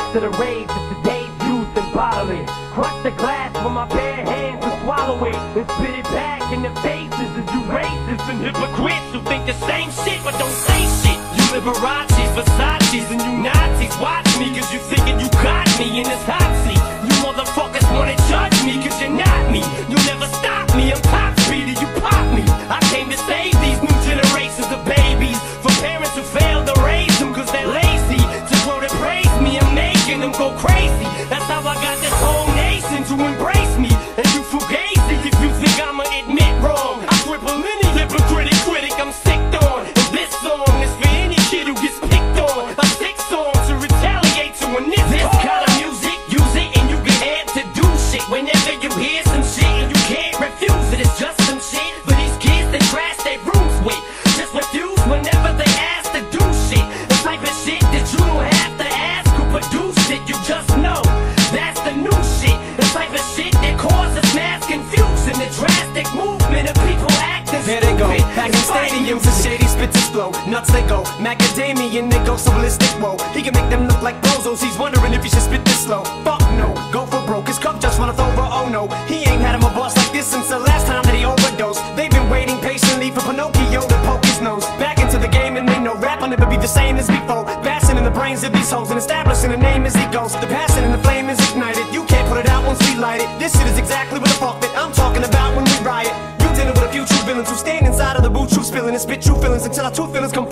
to the rage of today's youth and bottle it. Crush the glass with my bare hands and swallow it, and spit it back in the faces of you racists and hypocrites who think the same shit but don't say shit. You Liberace's, Versace's, and you Nazis. Watch me cause you thinking you got me in this hot seat. You motherfuckers wanna judge me cause you're not me. You'll never stop me, I'm top speed, you pop me. I came to save these new generations of babies from parents who failed to raise them cause they're lazy. To grow to praise me, I'm making them go crazy. That's how I got this whole nation to embrace me. And you fugazi if you think I'ma admit wrong. I cripple any hypocritic critic I'm sicked on. And this song is for any kid who gets picked on. A sick song to retaliate to when this kind of music, use it and you get amped to do shit. Whenever you hear some shit and you can't refuse it, it's just some shit for these kids that trash their rooms with. Just refuse whenever they ask to do shit. The type of shit that you don't have to ask who produced it, you just know. That's the new shit. The type of shit that causes mass confusion. The drastic movement of people acting there they go, back in stadiums and shady spits explode. Nuts they go, macadamia and they go so ballistic, whoa. He can make them look like bozos, he's wondering if he should spit this slow. Fuck no, go for broke, his cup just runneth over, oh no. He ain't had him a boss like this since the last time that he overdosed. They've been waiting patiently for Pinocchio to poke his nose back into the game, and they know rap will never be the same as before. Bashing in the brains of these hoes and establishing a name as he goes. The passion and the flame is ignited, you can't put it out once we light it. This shit is exactly what the fuck that I'm talking about when we riot. You dealing with a few true villains who stand inside of the boot you spilling and spit true feelings until our true feelings come